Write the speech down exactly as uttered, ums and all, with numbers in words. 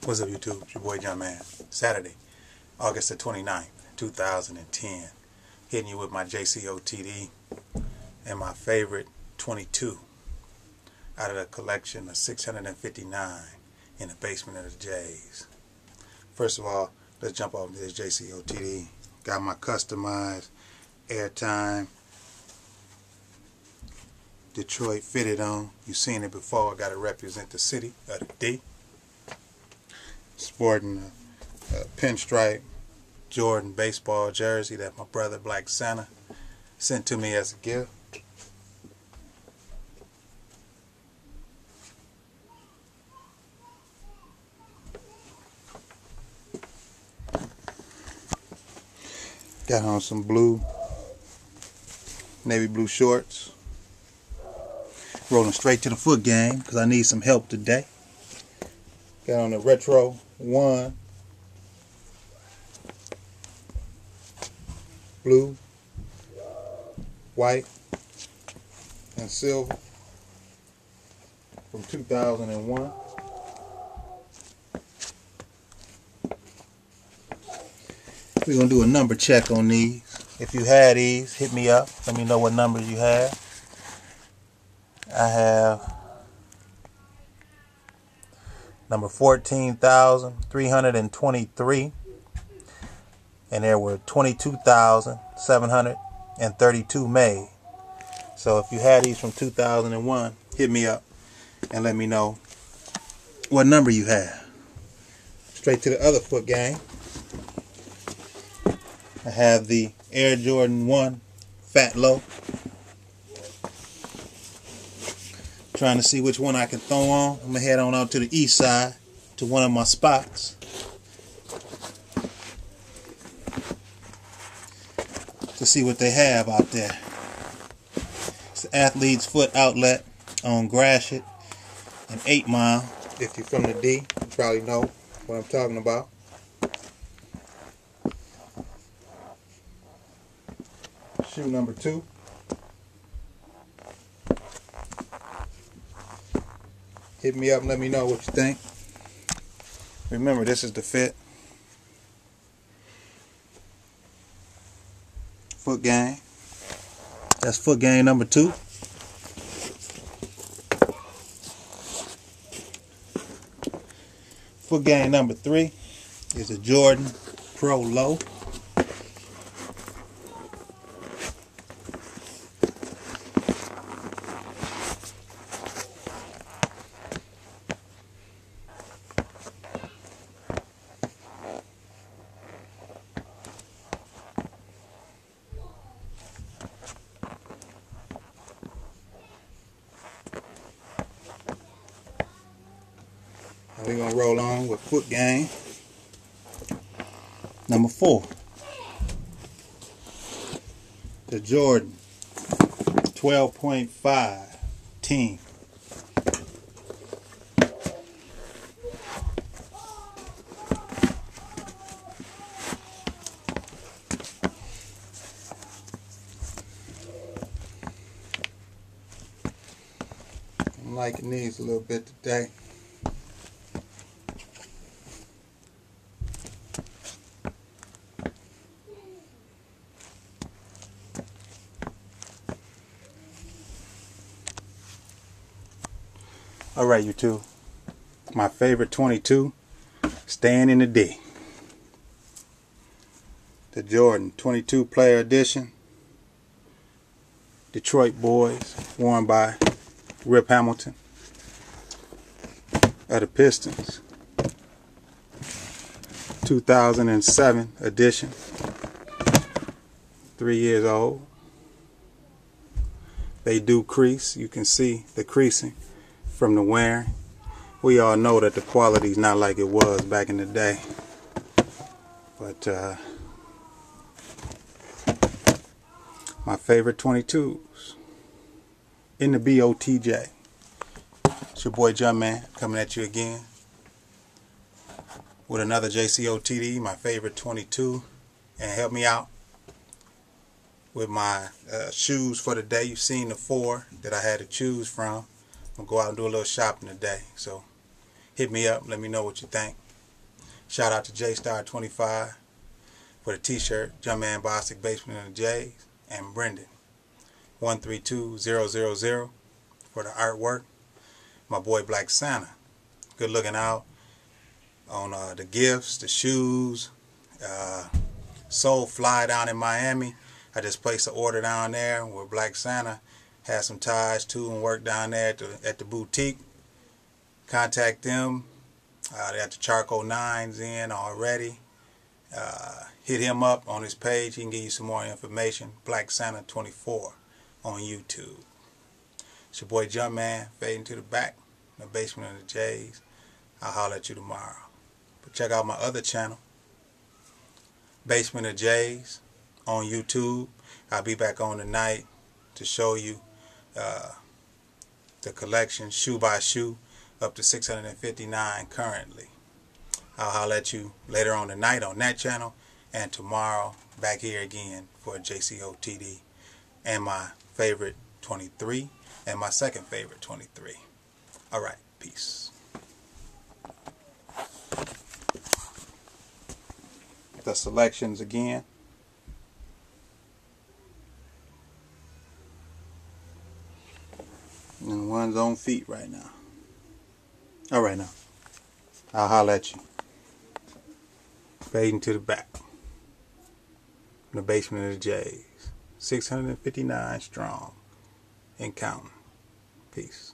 What's up, YouTube? It's your boy Jumpman. Saturday, August the twenty-ninth, two thousand ten. Hitting you with my J C O T D and my favorite twenty-two out of the collection of six hundred fifty-nine in the basement of the J's. First of all, let's jump off this J C O T D. Got my customized airtime Detroit fitted on. You've seen it before. I got to represent the city of the D. Sporting a, a pinstripe Jordan baseball jersey that my brother Black Santa sent to me as a gift. Got on some blue, navy blue shorts. Rolling straight to the foot game because I need some help today. Got on the Retro One blue, white, and silver from two thousand one. We're going to do a number check on these. If you had these, hit me up. Let me know what numbers you have. I have number fourteen thousand three hundred twenty-three, and there were twenty-two thousand seven hundred thirty-two made. So if you had these from two thousand one, hit me up and let me know what number you have. Straight to the other foot gang. I have the Air Jordan one Fat Low. Trying to see which one I can throw on. I'm going to head on out to the east side to one of my spots to see what they have out there. It's the Athlete's Foot outlet on Gratiot and eight mile. If you're from the D, you probably know what I'm talking about. Shoe number two. Hit me up and let me know what you think. Remember, this is the fit. Foot gang. That's foot gang number two. Foot gang number three is a Jordan Pro Low. We're going to roll on with foot gang number four. The Jordan twelve point five team. I'm liking these a little bit today. Alright, YouTube. My favorite twenty-two, staying in the D. The Jordan twenty-two Player Edition. Detroit boys, worn by Rip Hamilton of the Pistons. two thousand seven edition. Three years old. They do crease. You can see the creasing from the wearing. We all know that the quality is not like it was back in the day. But uh, my favorite twenty-twos in the B O T J. It's your boy Jumpman coming at you again with another J C O T D, my favorite twenty-two. And help me out with my uh, shoes for the day. You've seen the four that I had to choose from. I'm going to go out and do a little shopping today. So hit me up. Let me know what you think. Shout out to J Star twenty-five for the t-shirt, Jumpman Bostic Basement of the Jays, and Brendan one three two zero zero zero for the artwork. My boy Black Santa, good looking out on uh, the gifts, the shoes. Uh, Soul Fly down in Miami. I just placed an order down there where Black Santa has some ties too and work down there at the, at the boutique. Contact them. Uh, they got the charcoal nines in already. Uh, hit him up on his page. He can give you some more information. Black Santa twenty-four on YouTube. It's your boy Jumpman, fading to the back in the basement of the Jays. I'll holler at you tomorrow. But check out my other channel, Basement of Jays, on YouTube. I'll be back on tonight to show you uh, the collection shoe by shoe, up to six hundred fifty-nine currently. I'll holler at you later on tonight on that channel, and tomorrow back here again for J C O T D and my favorite twenty-three and my second favorite twenty-three. Alright, peace. The selections again. And one's on feet right now. Alright now. I'll holler at you. Fading to the back. In the basement of the Jays. six hundred fifty-nine strong and counting. Peace.